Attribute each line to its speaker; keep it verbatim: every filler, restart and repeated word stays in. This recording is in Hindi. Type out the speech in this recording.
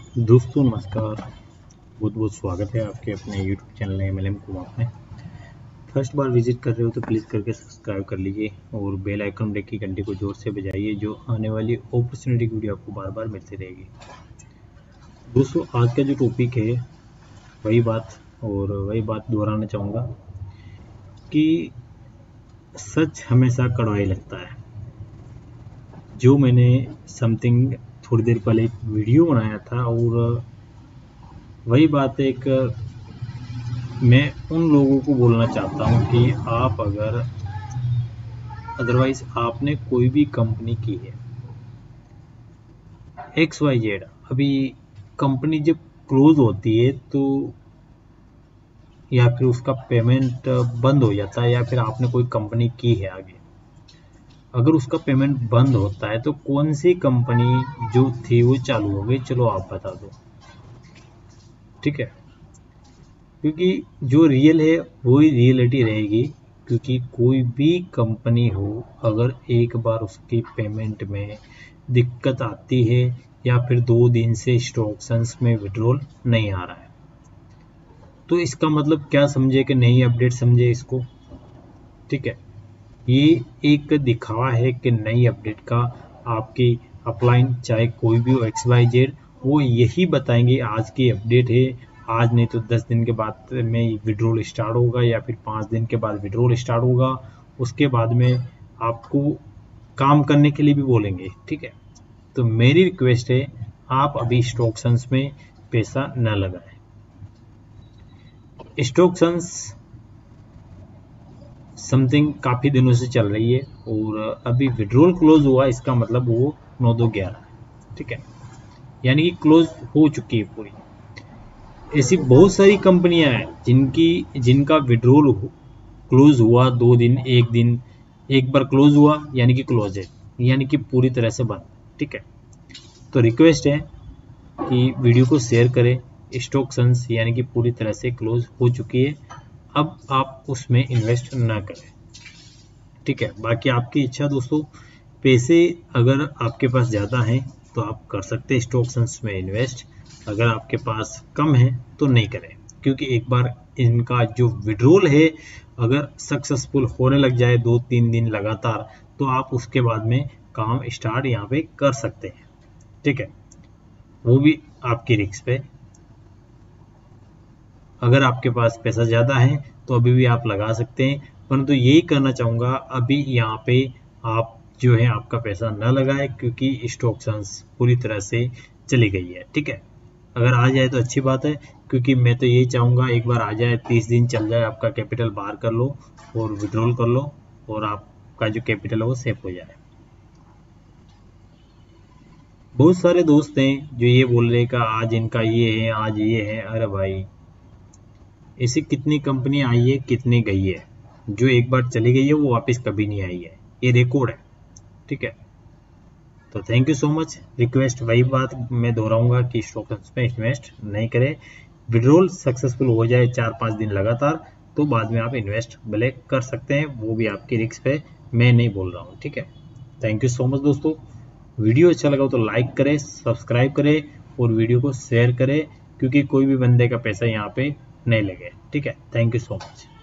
Speaker 1: दोस्तों नमस्कार, बहुत बहुत स्वागत है आपके अपने YouTube channel M L M Kumar में। फर्स्ट बार विजिट कर रहे हो तो प्लीज़ करके सब्सक्राइब कर लीजिए और बेल आइकन ब्रेक की घंटी को जोर से बजाइए, जो आने वाली अपॉर्चुनिटी की वीडियो आपको बार बार मिलती रहेगी। दोस्तों आज का जो टॉपिक है वही बात और वही बात दोहराना चाहूँगा कि सच हमेशा कड़वाई लगता है। जो मैंने समथिंग थोड़ी देर पहले एक वीडियो बनाया था और वही बात एक मैं उन लोगों को बोलना चाहता हूँ कि आप अगर अदरवाइज आपने कोई भी कंपनी की है एक्स वाई जेड, अभी कंपनी जब क्लोज होती है तो या फिर उसका पेमेंट बंद हो जाता है या फिर आपने कोई कंपनी की है आगे, अगर उसका पेमेंट बंद होता है तो कौन सी कंपनी जो थी वो चालू हो गई, चलो आप बता दो। ठीक है, क्योंकि जो रियल है वही रियलिटी रहेगी। क्योंकि कोई भी कंपनी हो, अगर एक बार उसकी पेमेंट में दिक्कत आती है या फिर दो दिन से इंस्ट्रक्शंस में विड्रॉल नहीं आ रहा है, तो इसका मतलब क्या समझे कि नई अपडेट समझे इसको। ठीक है, ये एक दिखावा है कि नई अपडेट का आपकी अपलाइन चाहे कोई भी हो एक्स वाई जेड, वो यही बताएंगे आज की अपडेट है, आज नहीं तो दस दिन के बाद में विड्रॉल स्टार्ट होगा या फिर पाँच दिन के बाद विड्रॉल स्टार्ट होगा। उसके बाद में आपको काम करने के लिए भी बोलेंगे। ठीक है, तो मेरी रिक्वेस्ट है आप अभी इंस्ट्रक्शंस में पैसा न लगाएं। इंस्ट्रक्शंस समथिंग काफ़ी दिनों से चल रही है और अभी विड्रॉल क्लोज हुआ, इसका मतलब वो नौ दो ग्यारह। ठीक है, यानी कि क्लोज हो चुकी है पूरी। ऐसी बहुत सारी कंपनियां हैं जिनकी जिनका विड्रॉल क्लोज हुआ दो दिन, एक दिन, एक बार क्लोज हुआ यानी कि क्लोज है, यानी कि पूरी तरह से बंद। ठीक है, तो रिक्वेस्ट है कि वीडियो को शेयर करें। इंस्ट्रक्शंस यानी कि पूरी तरह से क्लोज हो चुकी है, अब आप उसमें इन्वेस्ट ना करें। ठीक है, बाकी आपकी इच्छा दोस्तों। पैसे अगर आपके पास ज़्यादा हैं तो आप कर सकते हैं इंस्ट्रक्शंस में इन्वेस्ट, अगर आपके पास कम है तो नहीं करें। क्योंकि एक बार इनका जो विड्रॉल है अगर सक्सेसफुल होने लग जाए दो तीन दिन लगातार, तो आप उसके बाद में काम स्टार्ट यहाँ पे कर सकते हैं। ठीक है, वो भी आपकी रिस्क पे। अगर आपके पास पैसा ज़्यादा है तो अभी भी आप लगा सकते हैं, परंतु यही करना चाहूँगा अभी यहाँ पे आप जो है आपका पैसा न लगाए, क्योंकि इंस्ट्रक्शंस पूरी तरह से चली गई है। ठीक है, अगर आ जाए तो अच्छी बात है, क्योंकि मैं तो यही चाहूँगा एक बार आ जाए, तीस दिन चल जाए, आपका कैपिटल बाहर कर लो और विड्रॉल कर लो और आपका जो कैपिटल है वो सेफ हो जाए। बहुत सारे दोस्त हैं जो ये बोल रहे का आज इनका ये है, आज ये है। अरे भाई, ऐसी कितनी कंपनी आई है, कितनी गई है, जो एक बार चली गई है वो वापस कभी नहीं आई है, ये रिकॉर्ड है। ठीक है, तो thank you so much. Request वही बात मैं दोहराऊंगा कि स्टॉक्स में इन्वेस्ट नहीं करें। विड्रॉल सक्सेसफुल हो जाए चार पाँच दिन लगातार तो बाद में आप इन्वेस्ट भले कर सकते हैं, वो भी आपकी रिस्क पे, मैं नहीं बोल रहा हूँ। ठीक है, थैंक यू सो मच दोस्तों। वीडियो अच्छा लगा तो लाइक करें, सब्सक्राइब करें और वीडियो को शेयर करें, क्योंकि कोई भी बंदे का पैसा यहाँ पे नहीं लगे। ठीक है, थैंक यू सो मच।